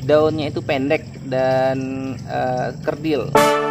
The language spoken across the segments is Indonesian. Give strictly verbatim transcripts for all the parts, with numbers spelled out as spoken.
daunnya itu pendek dan uh, kerdil.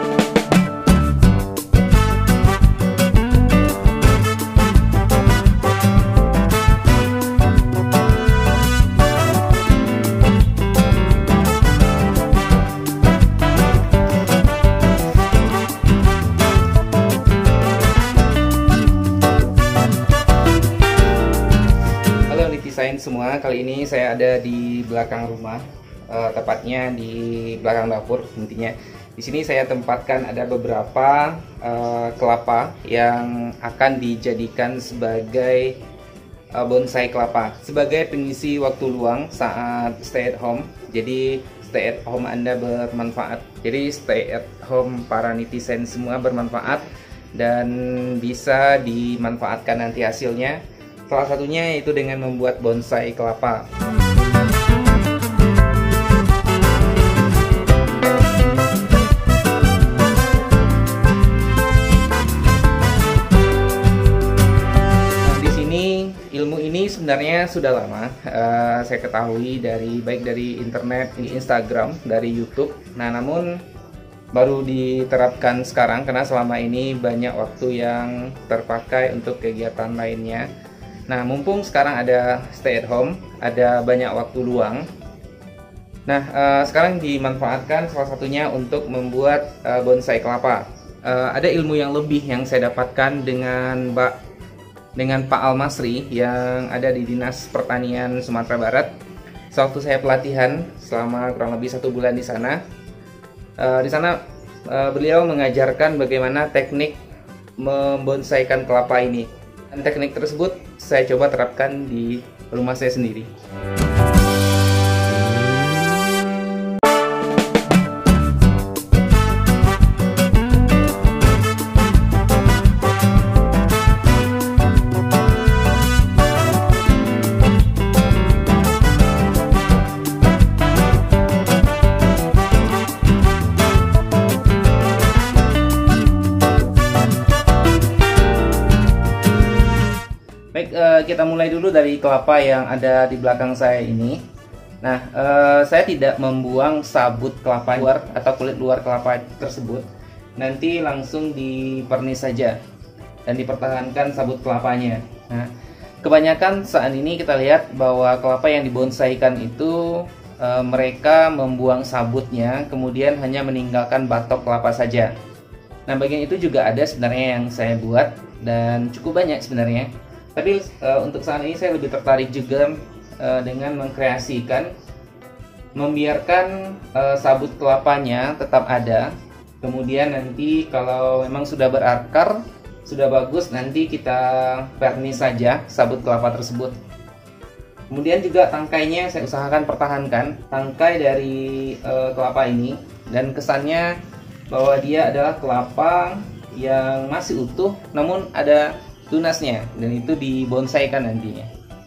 Semua, kali ini saya ada di belakang rumah, uh, tepatnya di belakang dapur. Intinya di sini saya tempatkan ada beberapa uh, kelapa yang akan dijadikan sebagai uh, bonsai kelapa, sebagai pengisi waktu luang saat stay at home. Jadi stay at home Anda bermanfaat. Jadi stay at home para netizen semua bermanfaat dan bisa dimanfaatkan nanti hasilnya. Salah satunya yaitu dengan membuat bonsai kelapa. Nah, di sini ilmu ini sebenarnya sudah lama uh, saya ketahui dari baik dari internet, di Instagram, dari YouTube. Nah, namun baru diterapkan sekarang karena selama ini banyak waktu yang terpakai untuk kegiatan lainnya. Nah, mumpung sekarang ada stay at home, ada banyak waktu luang. Nah, uh, sekarang dimanfaatkan salah satunya untuk membuat uh, bonsai kelapa. Uh, ada ilmu yang lebih yang saya dapatkan dengan Mbak, dengan Pak Almasri yang ada di Dinas Pertanian Sumatera Barat. Sewaktu saya pelatihan selama kurang lebih satu bulan di sana, uh, di sana uh, beliau mengajarkan bagaimana teknik membonsaikan kelapa ini. Dan teknik tersebut saya coba terapkan di rumah saya sendiri. Baik, uh, kita mulai dulu dari kelapa yang ada di belakang saya ini. Nah, uh, saya tidak membuang sabut kelapa luar atau kulit luar kelapa tersebut. Nanti langsung dipernis saja dan dipertahankan sabut kelapanya. Nah, kebanyakan saat ini kita lihat bahwa kelapa yang dibonsaikan itu uh, mereka membuang sabutnya, kemudian hanya meninggalkan batok kelapa saja. Nah, bagian itu juga ada sebenarnya yang saya buat dan cukup banyak sebenarnya. Tapi uh, untuk saat ini saya lebih tertarik juga uh, dengan mengkreasikan, membiarkan uh, sabut kelapanya tetap ada. Kemudian nanti kalau memang sudah berakar, sudah bagus, nanti kita vernis saja sabut kelapa tersebut. Kemudian juga tangkainya saya usahakan pertahankan, tangkai dari uh, kelapa ini, dan kesannya bahwa dia adalah kelapa yang masih utuh, namun ada tunasnya, dan itu dibonsaikan nantinya.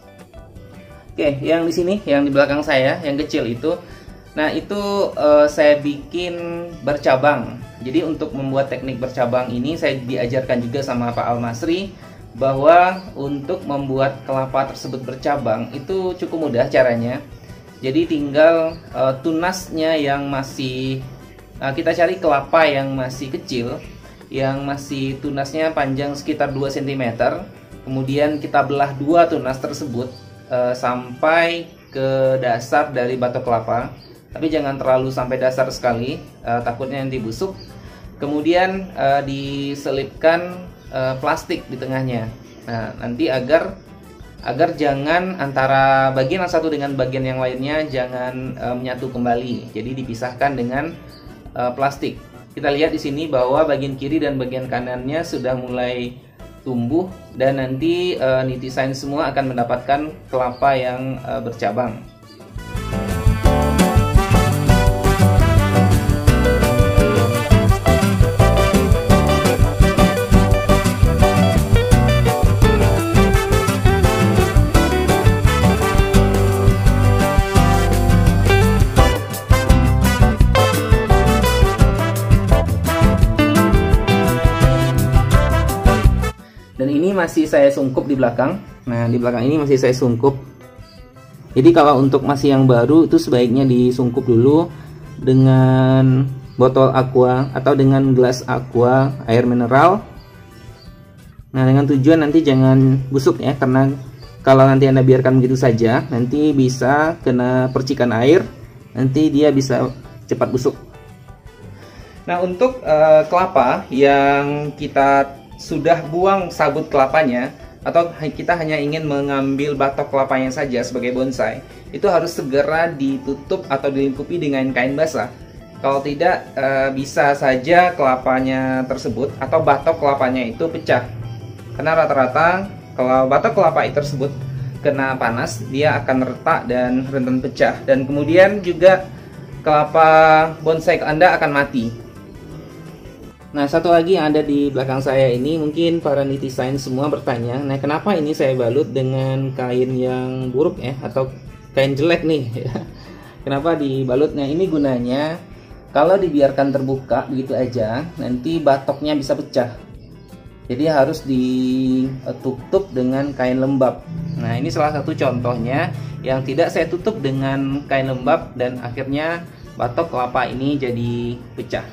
Oke, yang di sini, yang di belakang saya, yang kecil itu, nah itu uh, saya bikin bercabang. Jadi untuk membuat teknik bercabang ini saya diajarkan juga sama Pak Almasri bahwa untuk membuat kelapa tersebut bercabang itu cukup mudah caranya. Jadi tinggal uh, tunasnya yang masih uh, kita cari kelapa yang masih kecil, yang masih tunasnya panjang sekitar dua sentimeter. Kemudian kita belah dua tunas tersebut e, sampai ke dasar dari batok kelapa, tapi jangan terlalu sampai dasar sekali, e, takutnya nanti busuk. Kemudian e, diselipkan e, plastik di tengahnya. Nah, nanti agar agar jangan antara bagian yang satu dengan bagian yang lainnya jangan e, menyatu kembali. Jadi dipisahkan dengan e, plastik. Kita lihat di sini bahwa bagian kiri dan bagian kanannya sudah mulai tumbuh, dan nanti e, netizen semua akan mendapatkan kelapa yang e, bercabang. Dan ini masih saya sungkup di belakang. Nah, di belakang ini masih saya sungkup. Jadi kalau untuk masih yang baru itu sebaiknya disungkup dulu dengan botol aqua atau dengan gelas aqua air mineral. Nah, dengan tujuan nanti jangan busuk ya, karena kalau nanti Anda biarkan begitu saja nanti bisa kena percikan air, nanti dia bisa cepat busuk. Nah, untuk uh, kelapa yang kita sudah buang sabut kelapanya, atau kita hanya ingin mengambil batok kelapanya saja sebagai bonsai, itu harus segera ditutup atau dilingkupi dengan kain basah. Kalau tidak, e, bisa saja kelapanya tersebut atau batok kelapanya itu pecah. Karena rata-rata kalau batok kelapa tersebut kena panas, dia akan retak dan rentan pecah. Dan kemudian juga kelapa bonsai Anda akan mati. Nah, satu lagi yang ada di belakang saya ini, mungkin para netizen semua bertanya, nah kenapa ini saya balut dengan kain yang buruk ya, atau kain jelek nih ya. Kenapa dibalut? Nah, ini gunanya kalau dibiarkan terbuka begitu aja, nanti batoknya bisa pecah. Jadi harus ditutup dengan kain lembab. Nah, ini salah satu contohnya yang tidak saya tutup dengan kain lembab dan akhirnya batok kelapa ini jadi pecah.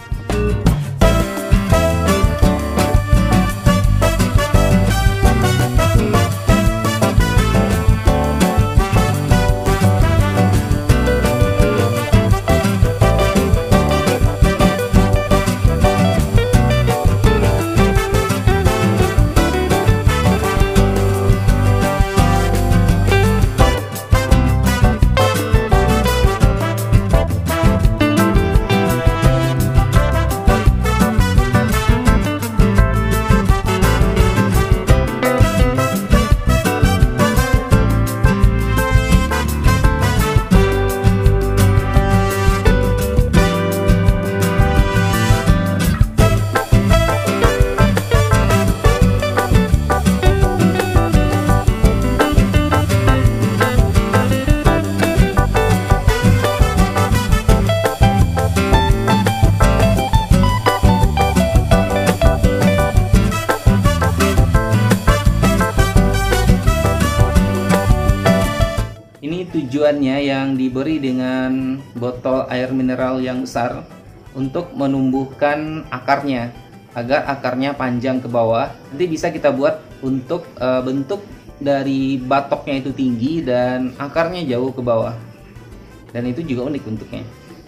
Tujuannya yang diberi dengan botol air mineral yang besar untuk menumbuhkan akarnya agar akarnya panjang ke bawah. Nanti bisa kita buat untuk e, bentuk dari batoknya itu tinggi dan akarnya jauh ke bawah, dan itu juga unik bentuknya.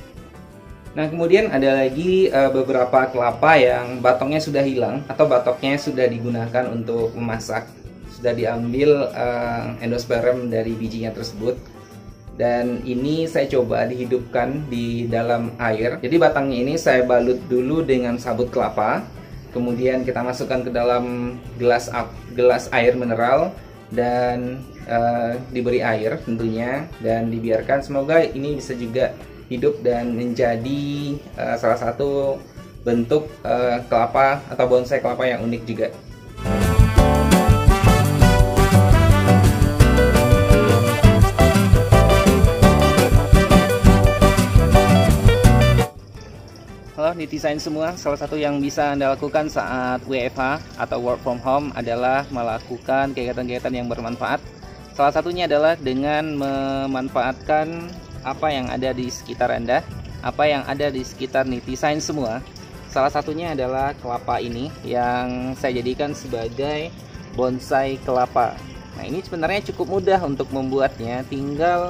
Nah, kemudian ada lagi e, beberapa kelapa yang batoknya sudah hilang atau batoknya sudah digunakan untuk memasak, sudah diambil e, endosperm dari bijinya tersebut. Dan ini saya coba dihidupkan di dalam air. Jadi batangnya ini saya balut dulu dengan sabut kelapa, kemudian kita masukkan ke dalam gelas gelas air mineral dan uh, diberi air tentunya, dan dibiarkan. Semoga ini bisa juga hidup dan menjadi uh, salah satu bentuk uh, kelapa atau bonsai kelapa yang unik juga. Halo netizen semua, salah satu yang bisa Anda lakukan saat W F H atau work from home adalah melakukan kegiatan-kegiatan yang bermanfaat. Salah satunya adalah dengan memanfaatkan apa yang ada di sekitar Anda, apa yang ada di sekitar netizen semua. Salah satunya adalah kelapa ini yang saya jadikan sebagai bonsai kelapa. Nah, ini sebenarnya cukup mudah untuk membuatnya, tinggal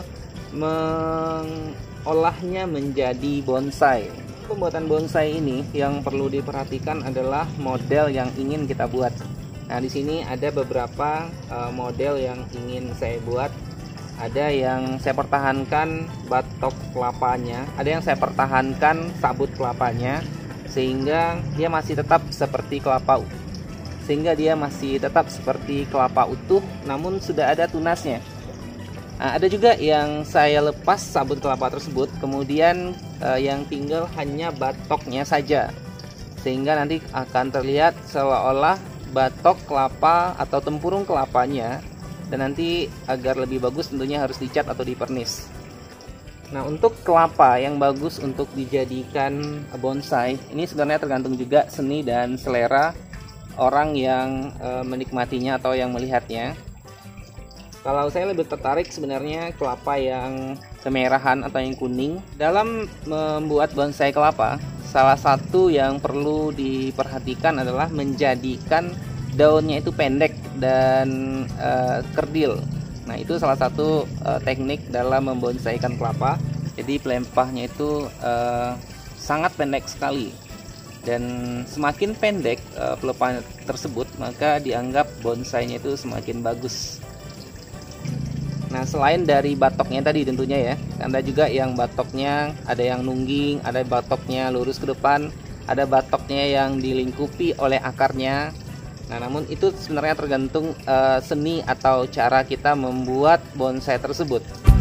mengolahnya menjadi bonsai. Pembuatan bonsai ini yang perlu diperhatikan adalah model yang ingin kita buat. Nah, di sini ada beberapa uh, model yang ingin saya buat. Ada yang saya pertahankan batok kelapanya, ada yang saya pertahankan sabut kelapanya sehingga dia masih tetap seperti kelapa sehingga dia masih tetap seperti kelapa utuh, namun sudah ada tunasnya. Nah, ada juga yang saya lepas sabut kelapa tersebut, kemudian eh, yang tinggal hanya batoknya saja, sehingga nanti akan terlihat seolah-olah batok kelapa atau tempurung kelapanya, dan nanti agar lebih bagus tentunya harus dicat atau dipernis. Nah, untuk kelapa yang bagus untuk dijadikan bonsai, ini sebenarnya tergantung juga seni dan selera orang yang e, menikmatinya atau yang melihatnya. Kalau saya lebih tertarik sebenarnya kelapa yang kemerahan atau yang kuning. Dalam membuat bonsai kelapa, salah satu yang perlu diperhatikan adalah menjadikan daunnya itu pendek dan uh, kerdil. Nah, itu salah satu uh, teknik dalam membonsaikan kelapa. Jadi pelempahnya itu uh, sangat pendek sekali. Dan semakin pendek uh, pelepah tersebut, maka dianggap bonsainya itu semakin bagus. Nah, selain dari batoknya tadi tentunya ya, ada juga yang batoknya ada yang nungging, ada batoknya lurus ke depan, ada batoknya yang dilingkupi oleh akarnya. Nah, namun itu sebenarnya tergantung uh, seni atau cara kita membuat bonsai tersebut.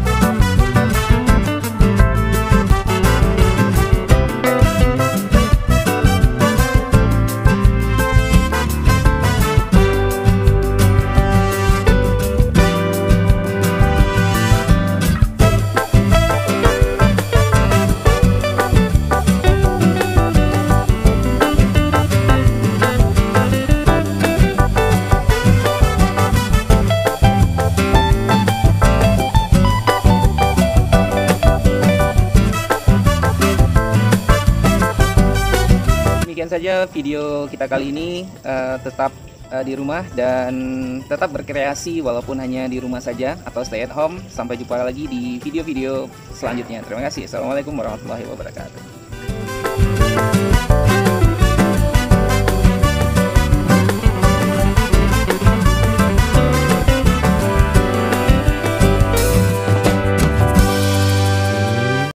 Demikian saja video kita kali ini. Uh, tetap uh, di rumah dan tetap berkreasi walaupun hanya di rumah saja atau stay at home. Sampai jumpa lagi di video-video selanjutnya. Terima kasih. Assalamualaikum warahmatullahi wabarakatuh.